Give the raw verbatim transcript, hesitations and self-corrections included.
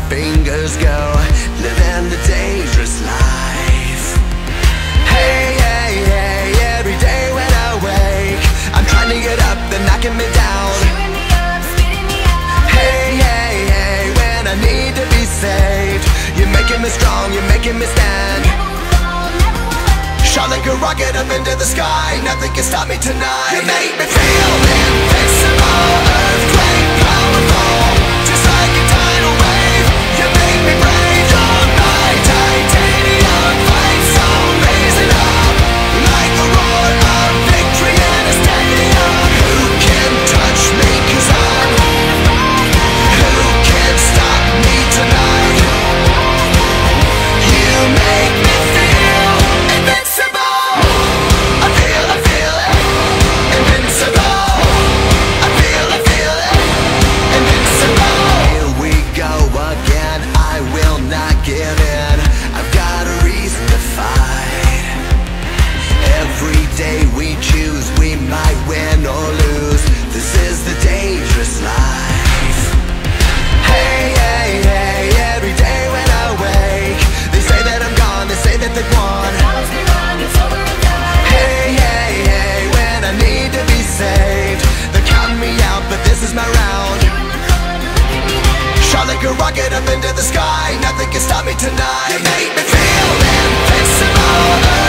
fingers go, living the dangerous life. Hey, hey, hey, every day when I wake, I'm trying to get up, they're knocking me down. Cheering me up, spitting me out. Hey, hey, hey, when I need to be saved, you're making me strong, you're making me stand. Never will fall, never will hurt. Shot like a rocket up into the sky, nothing can stop me tonight. You make me feel invincible, earthquake powerful, just like a tidal wave. You make me brave, you're my titanium fight song, raising up like the roar of victory in a stadium. Who can touch me, 'cause I'm who can stop me tonight? You make me feel invincible. I feel, I feel it, invincible. I feel, I feel it, invincible. Here we go again, I will not give in. I've got a reason to fight. Every day we choose, we might win or lose. This is the dangerous life. Hey, hey, hey, every day when I wake, they say that I'm gone, they say that they've won. Promise me wrong, it's over and done. Hey, hey, hey, when I need to be saved, they're counting me out, but this is my round. You're in the corner, look at me now. Shot like a rocket up into the sky, nothing can stop me tonight. You make me feel invincible.